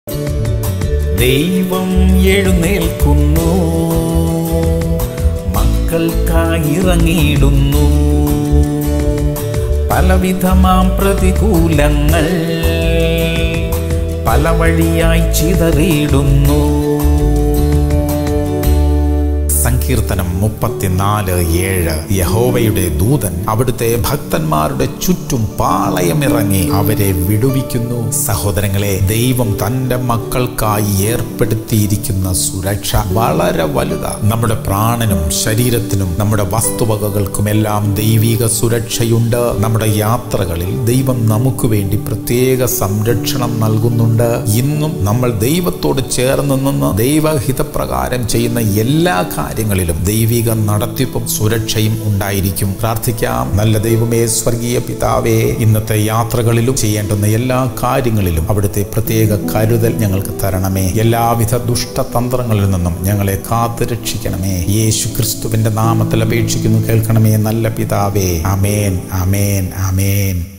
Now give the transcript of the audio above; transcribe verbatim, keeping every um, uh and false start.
ദൈവം എഴുന്നേൽക്കുന്നു, മക്കൾക്കായി ഇറങ്ങിയിടുന്നു. പലവിധമാം പ്രതികൂലങ്ങൾ പല വഴിയായി ചിതറിയിടുന്നു. സങ്കീർത്തനം മുപ്പത്തിനാല് ഏഴ്. യഹോവയുടെ ദൂതൻ അവിടുത്തെ ഭക്തന്മാരുടെ ചുറ്റും പാളയമിറങ്ങി അവരെ വിടുവിക്കുന്നു. സഹോദരങ്ങളെ, ദൈവം തന്റെ മക്കൾക്കായി ഏർപ്പെടുത്തിയിരിക്കുന്ന സുരക്ഷ വളരെ വലുതാണ്. നമ്മുടെ പ്രാണനും ശരീരത്തിനും നമ്മുടെ വസ്തുവകകൾക്കുമെല്ലാം ദൈവിക സുരക്ഷയുണ്ട്. നമ്മുടെ യാത്രകളിൽ ദൈവം നമുക്ക് വേണ്ടി പ്രത്യേക സംരക്ഷണം നൽകുന്നുണ്ട്. ഇന്നും നമ്മൾ ദൈവത്തോട് ചേർന്ന് നിന്ന് ദൈവഹിതപ്രകാരം ചെയ്യുന്ന എല്ലാ കാര്യങ്ങളിലും ദൈവിക നടത്തിപ്പും സുരക്ഷയും ഉണ്ടായിരിക്കും. പ്രാർത്ഥിക്കാം. നല്ല ദൈവമേ, സ്വർഗീയ പിതാവേ, ഇന്നത്തെ യാത്രകളിലും ചെയ്യേണ്ടുന്ന എല്ലാ കാര്യങ്ങളിലും അവിടുത്തെ പ്രത്യേക കരുതൽ ഞങ്ങൾക്ക് തരണമേ. എല്ലാവിധ ദുഷ്ടതന്ത്രങ്ങളിൽ നിന്നും ഞങ്ങളെ കാത്തു രക്ഷിക്കണമേ. യേശു ക്രിസ്തുവിന്റെ നാമത്തിൽ അപേക്ഷിക്കുന്നു, കേൾക്കണമേ നല്ല പിതാവേ. ആമേൻ, ആമേൻ, ആമേൻ.